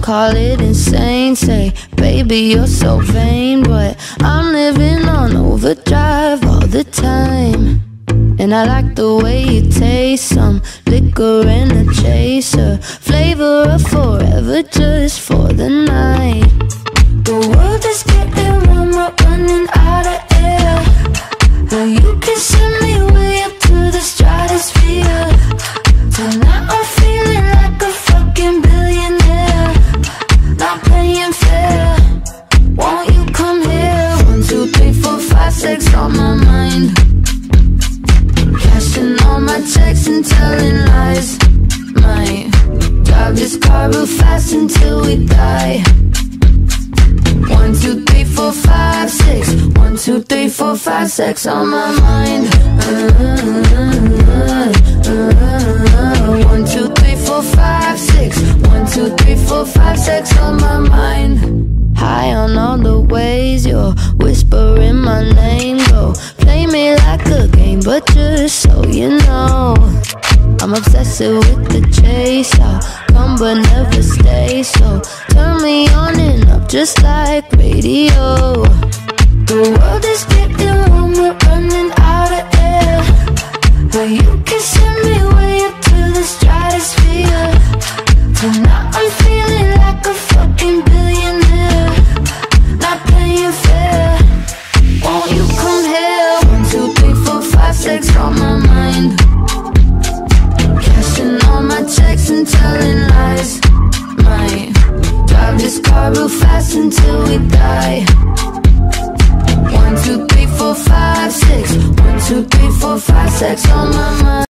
call it insane. Say, baby, you're so vain, but I'm living on overdrive all the time. And I like the way you taste, some liquor and a chaser, flavor of forever just for the night. The world is getting warm, we're running out of air. Now you can send me way up to the stratosphere. Tonight I'm feeling like a fucking billionaire, not playing fair. Won't you come here? 1, 2, 3, 4, 5, 6 on my mind. Cashing all my checks and telling lies. Might drive this car real fast until we die. 1, 2, 3, 4, 5, 6. 1, 2, 3, 4, 5, 6 on my mind. 1, 2, 3, 4, 5, 6. 1, 2, 3, 4, 5, 6 on my mind. High on all the ways you're whispering my name. Go play me like a game, but just so you know, I'm obsessed with the chase. I'll come but never stay, so turn me on and up just like radio. The world is getting warm, we're running out of air. But you can send me way up to the stratosphere. Tonight I'm feeling like a fucking billionaire, not playing fair. Won't you come here? 1, 2, 3, 4, 5, 6 on my mind. Cashing all my checks and telling lies. Might drive this car real fast until we die. 1, 2, 3, 4, 5, 6. 1, 2, 3, 4, 5, 6 on my mind.